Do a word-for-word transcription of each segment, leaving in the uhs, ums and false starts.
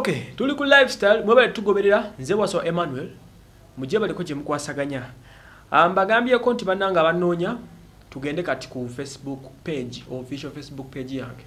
Okay, tuli ku lifestyle mwebale tugoberera nze Waswa Emmanuel mujje baliko gye mukwasaganya. Ambagambye ko nti bannanga banoonya tugende kati ku Facebook page, official Facebook page yange.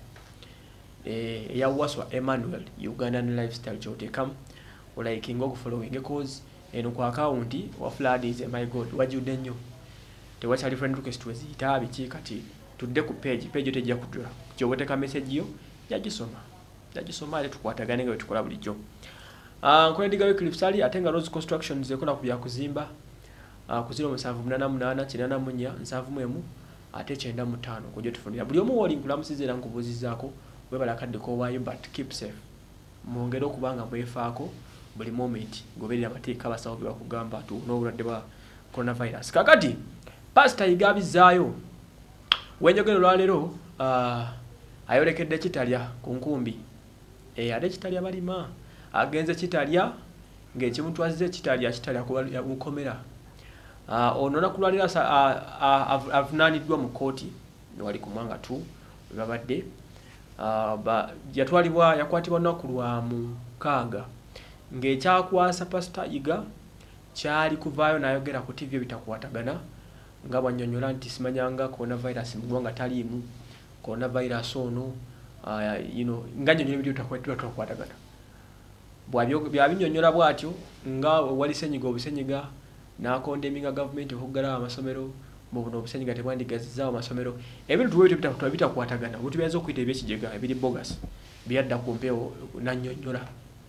Eh ya Waswa Emmanuel Ugandan lifestyle chotekam olikinga okufollowing cause eno ku account wa Floodies my god wajude nnyo. Tewachali friend request wezita biki kati tudde ku page page tejja kudura. Kyoboteka message yo yagisoma. Yagisoma ale tukwatagane nga tukola bulijjo. Ah uh, nkwediga we clipsali atenga Rose Construction zekola kubya kuzimba. Uh, kuziro musanvu munana munana kinana munya nsanvu mwemu ate kyenda mutano kujjo tufunira. Buli omu woli nkulamusizira nkubuzizaako webala kadde ko wayo but keep safe. Mwongere okubanga mwefaako buli moment goberera amateeka abasawo bye bakugamba tu n'obulwadde bwa coronavirus. Kakati Pastor Igabizaayo wenjogero lwalero uh, ayolekedde Kitalya ku nkumbi. E ade Kitalya balima agenze Kitalya ng'ekimutwazize Kitalya Kitalya kukomera. Uh, ono nakulwalira uh, avunaniddwa mu kooti wali kumwanga tu babadde uh, ba yatwalibwa yakwatibwa nakulwa mu kaaga ng'ekyakwasa Pastor Iga kyali kuvaayo nayogera ku T V bitakwatagana nga banyonyola nti simanyanga coronavirus mugwanga taliimu coronavirus ono uh, you know nganyonyola ebyo bitakwatibwa twakwatagana bwabyo byabinyonyola bwatyo nga wali senyiga obusenyiga na condemninga government okugala amasomero mu buno obusenyiga tebwandigaziza amasomero ebintu tuwe bitakwatagana bitakwatagana butu byazo okuyita ebyekijega ebiri bogus byadda ku mpewo nanyonyola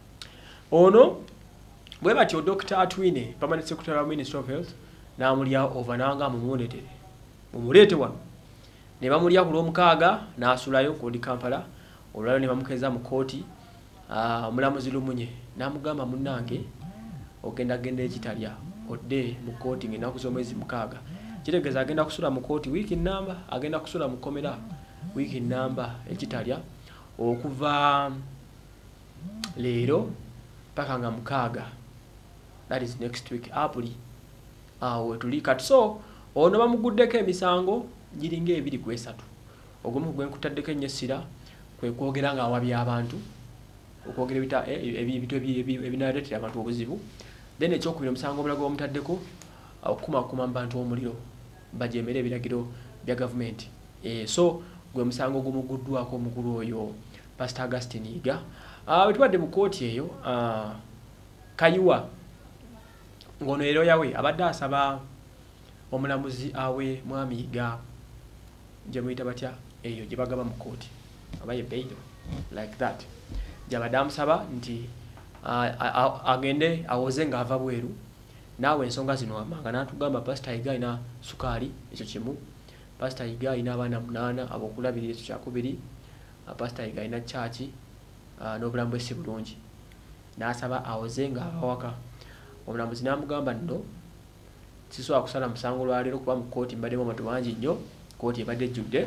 ono bwe batyo Doctor Atwine Permanent Secretary of Ministry of Health na mulya ovananga mu monete mu mulete wano ne bamulya ku lomukaaga na asulayo ku Kampala olwalo ne bamukeza mu kooti ah uh, mulamuzi lumunye namugamba munnange ogenda gende Kitalya odde mu kooti ngena kuzomwezi mukaaga kitegeza agenda kusula mu kooti wiki namba agenda kusula mu komera wiki namba ekitalya okuva leero paka nga mukaaga that is next week apuli awo tuli kati so ono bamuguddeko emisango giringa ebiri ku esatu ogumu gwe nkutaddeko ennyesira kwe kwogera nga awabya abantu okwogera bita ebintu ebinaletera abantu obuzibu then ekyokubiri omusango omulago omutaddeko okuma kuma abantu omuliro bajemere ebiragiro bya government eh so gwe musango gumuguddwako omukulu oyo Pastor Augustine Iga ah uh, tubadde mu kooti eyo ah uh, Kayuwa ngono ero yawe abadde asaba omulamuzi awe mwami Iga je muyita batya eyo gye bagaba mu kooti abaye bail like that jabadamu saba nti uh, agende awoze nga ava bweru nawe ensonga zino amanga natugamba Pastor Iga ina sukali ekyo kimu Pastor Iga ina abana munana abokulabirira ekyo kyakubiri uh, Pastor Iga ina church uh, n'obulambu esi bulungi nasaba awoze nga abawaka omulamuzi namugamba ndo siso akusala musango lwalero kuba mu kooti mbademu abantu bangi nnyo kooti ebadde judde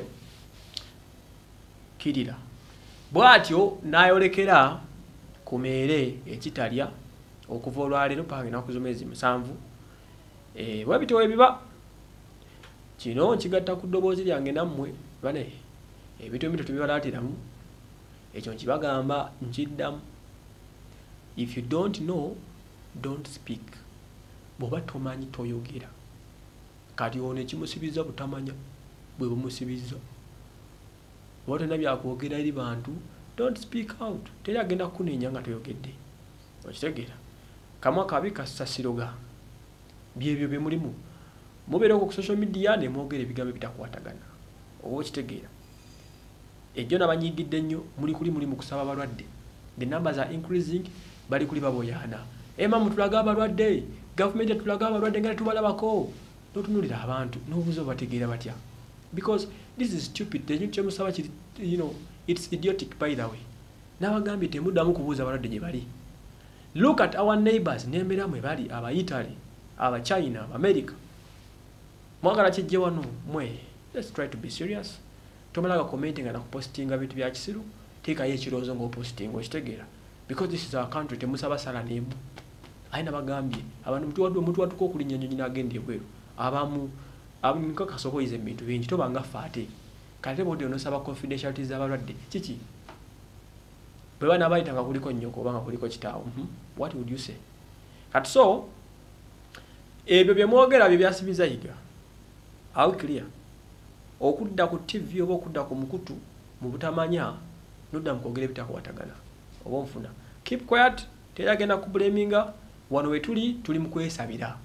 kirira bwatyo nayolekera kumere ekitalya okuva olwalero paka na kuzomezi musanvu eh wabito ebiba kino kigatta ku ddoboozi lyange nammwe bane ebito ebintu tubibalatiramu ekyo nkibagamba nkiddamu if you don't know don't speak boba tomanyi toyogera kati ono ekimusibiza butamanya bwe bumusibiza wote nabya kwogera eri bantu don't speak out teri agenda kunenya nga toyogedde okitegera kamwa kabi kasasiroga byebyo bimulimu mubere ku social media ne mwogera ebigambo bitakwatagana obo kitegera ejjo nabanyigidde nnyo muri kuli muri mu kusaba abalwadde the numbers are increasing bali kuli baboyana ema mutulaga abalwadde government tulaga abalwadde ngale tubalabako notunulira abantu n'obuzo bategeera batya because this is stupid the nyuche musaba kiri you know it's idiotic by the way nabagambye temuddamu kubuuza abalwadde gye bali look at our neighbors nembera mwe bali aba Italy aba China aba America mwagala kijje wano mwe let's try to be serious tomalaga commenting na postinga bitu bya kisiru tika ye kirozo ngo posting okitegera because this is our country temusaba sala nemu aina bagambye abantu mtu wadwe mtu watuko kulinya nyina agende bweru abamu abunika kasoko ize bintu bingi to banga fate kale bode onosaba confidentiality z'abalwadde kiki bwe bana bayitanga kuliko nnyoko oba nga kuliko kitaawo. Mm-hmm. What would you say? Kati so ebyo bye mwogera bye byasibiza yiga. How clear? Okudda ku T V oba okudda ku mukutu mu butamanya nodda mukwogera ebitakwatagana oba nfuna. Keep quiet, teragenda ku blaminga, wano we tuli tuli mu kwesabira.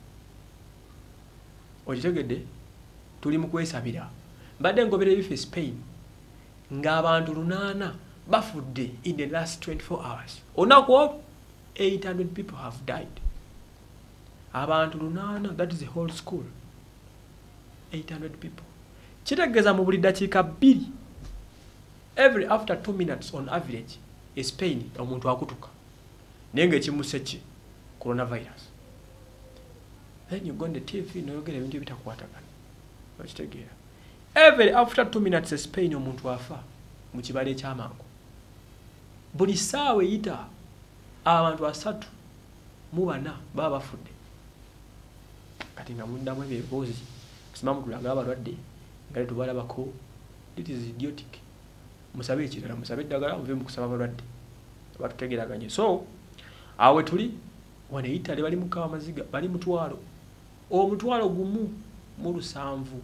Okitegedde? Tuli mu kwesabira. Mbadde ngobera ebife Spain ng'abantu lunaana bafudde in the last twenty-four hours. Olunaku eight hundred people have died. Abantu lunaana, that is a whole school. eight hundred people. Kitegeeza mu buli dakiika bbiri, every after two minutes on average, in Spain omuntu akutuka. Naye ng'ekimuse ki? Coronavirus. Then you go on the T V n'oyogera ebintu ebitakwatagana. Okitegeera. Every after two minutes in Spain omuntu afa mu kibala eky'amangu. Buli ssaawa eyita abantu asatu mu bana baba bafudde. Kati nga muddamu ebyo ebiboozi kusimamu tulaga abalwadde nga le tubalabako. It is idiotic. Musabe ekirala, musabe eddagala muve mu kusaba abalwadde abatutegeraganye. So awe tuli wane Italy bali mu kawa maziga bali mutwalo omutwalo gumu mu lusanvu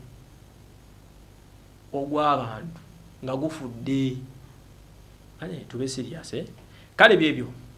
ogw'abantu nga gufudde. Ane tube serious eh? Kale byebyo